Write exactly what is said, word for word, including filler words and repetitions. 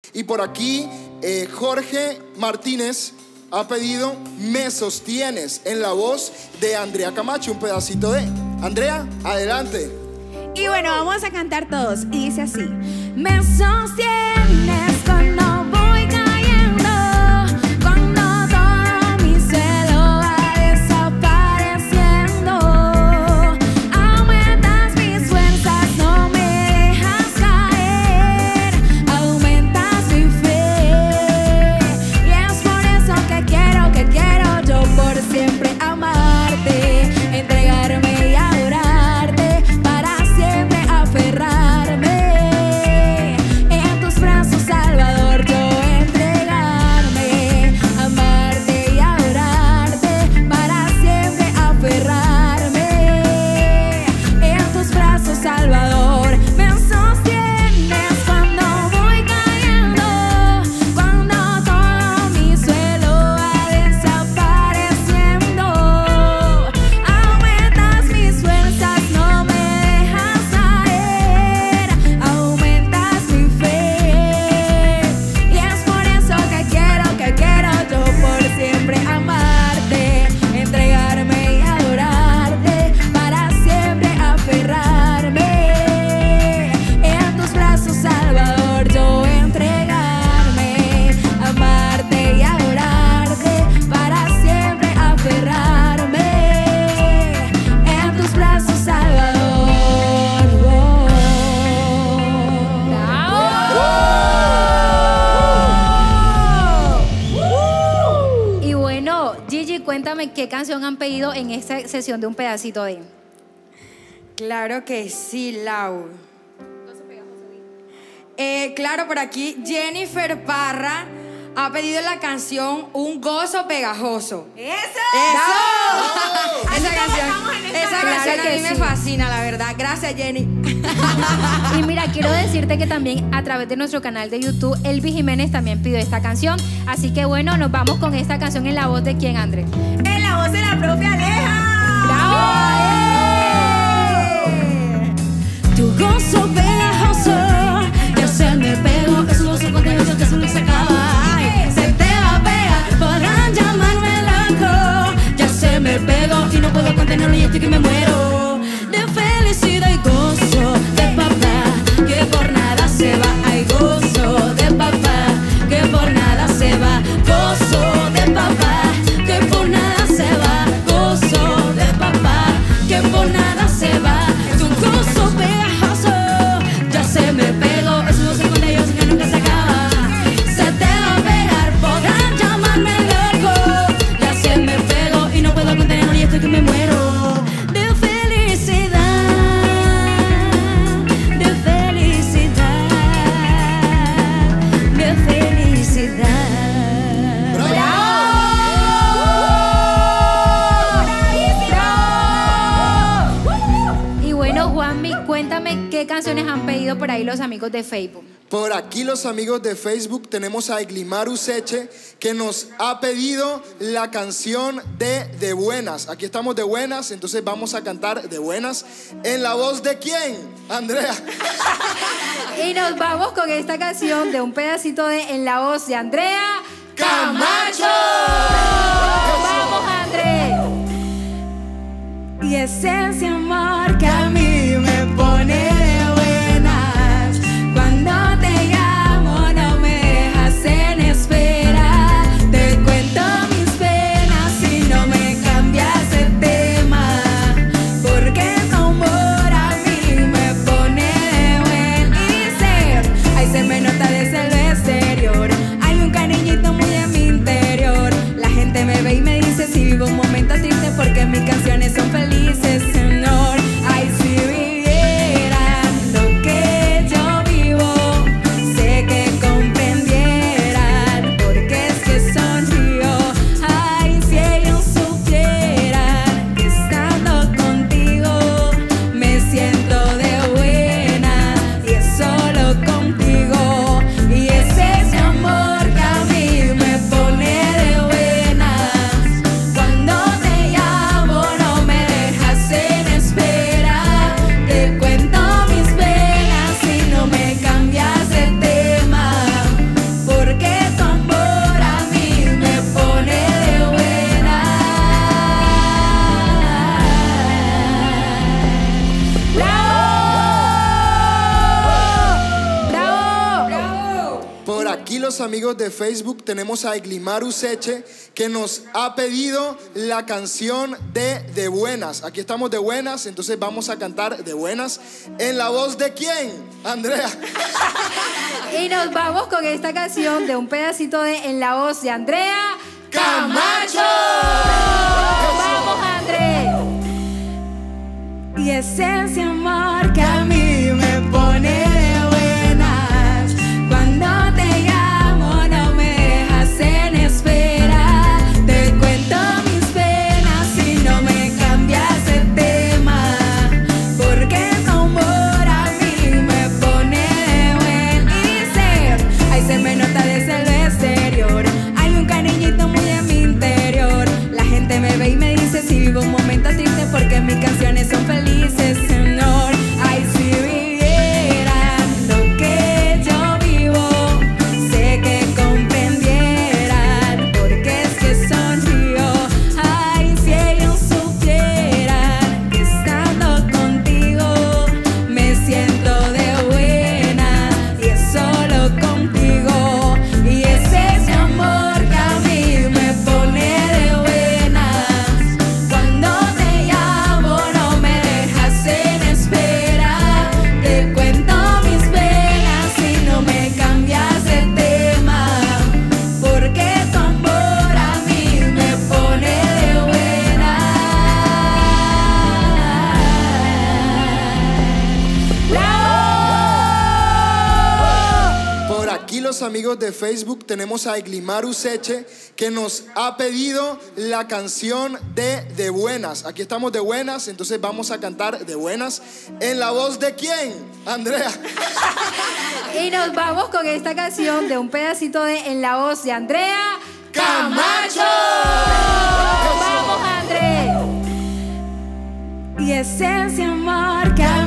Y por aquí, eh, Jorge Martínez ha pedido Me Sostienes, en la voz de Andrea Camacho, un pedacito de... Andrea, adelante. Y bueno, vamos a cantar todos. Y dice así: me sostienes cuando voy cayendo, cuando todo mi cielo va desapareciendo. Aumentas mis fuerzas, no me dejas caer, aumentas mi fe. Y es por eso que quiero, que quiero yo por siempre amarte, entregarme y adorarte, para siempre aferrarme en tus brazos, Salvador, yo entregarme, amarte y adorarte, para siempre aferrarme en tus brazos, Salvador. Me sostienes cuando voy cayendo, cuando todo mi suelo va desapareciendo. Aumentas mis fuerzas, no me dejas caer, aumentas mi fe. Y es por eso que quiero, que quiero yo por siempre amarte, entregarme y adorarte, para siempre aferrarme en tus brazos, Salvador, yo entregarme, amarte y adorarte, para siempre aferrarme en tus brazos, Salvador. Y bueno, Gigi, cuéntame qué canción han pedido en esta sesión de un pedacito de... Claro que sí, Lau. Eh, claro, por aquí Jennifer Parra ha pedido la canción Un Gozo Pegajoso. ¡Eso! ¡Eso! Así Esa como canción, estamos en esta esa Claro canción a que mí me sí. fascina, la verdad. Gracias, Jenny. Y mira, quiero decirte que también a través de nuestro canal de YouTube, Elvis Jiménez también pidió esta canción. Así que bueno, nos vamos con esta canción en la voz de ¿quién, André? En la voz de la propia Aleja. ¡Bravo! Tu gozo pegajoso, ya se me pegó, es un gozo contagioso que eso no se acaba. Ay, se te va a pegar, podrán llamarme loco, ya se me pegó y no puedo contenerlo y estoy que me muero. De felicidad y gozo de papá, que por nada se va. Hay gozo de papá, que por nada se va. Gozo de papá, que por nada se va. Gozo de papá, que por nada se va. Es un gozo pegajoso, ya se me pegó, es un gozo contagioso que nunca se acaba. Se te va a pegar, podrán llamarme loco, ya se me pegó y no puedo contenerlo y estoy que me muero. De felicidad, de felicidad, de felicidad. Y bueno, Juanmi, cuéntame qué canciones han pedido por ahí los amigos de Facebook. Por aquí los amigos de Facebook tenemos a Eglimar Useche, que nos ha pedido la canción de De Buenas. Aquí estamos de buenas, entonces vamos a cantar De Buenas en la voz de ¿quién? Andrea. Y nos vamos con esta canción de un pedacito de En la voz de Andrea Camacho. ¡Vamos, André! Y es ese amor que a mí me pone de buenas. Cuando te llamo no me dejas en espera. Te cuento mis penas y no me cambias el tema, porque tu amor a mí me pone de buenas. Y dice, ahí se me nota desde el exterior, hay un cariñito muy en mi interior. La gente me ve y me dice si vivo un momento triste, porque mis canciones son felices, Señor. Ay, sí. Por aquí los amigos de Facebook tenemos a Eglimaru Seche que nos ha pedido la canción de De Buenas. Aquí estamos de buenas, entonces vamos a cantar De Buenas. ¿En la voz de quién? Andrea. Y nos vamos con esta canción de un pedacito de En la voz de Andrea Camacho. ¡Vamos, Andrea! Y es ese amor que a mí me pone de buenas. Cuando te llamo no me dejas en espera. Te cuento mis penas y no me cambias de tema. Porque tu amor a mí me pone de buenas. Y sé, ahí se me nota desde el exterior. Hay un cariñito muy en mi interior. La gente me ve y me dice si vivo un momento triste porque mis canciones son felices, Señor. Ay, si vivieran lo que yo vivo, sé que comprendieran porque es que sonrío. Ay, si ellos supieran que estando contigo me siento de buena y es solo contigo. Y es ese amor que a mí me pone de buenas. Cuando te llamo no me dejas en espera. Te cuento mis penas y no me cambias de tema. Porque tu amor a mí me pone de buenas. Por aquí los amigos de Facebook tenemos a Eglimaru Seche que nos ha pedido la canción de De Buenas. Aquí estamos de buenas, entonces vamos a cantar De Buenas. ¿En la voz de quién? Andrea. Y nos vamos con esta canción de un pedacito de En la voz de Andrea Camacho. ¡Vamos, Andrea! Y es ese amor que a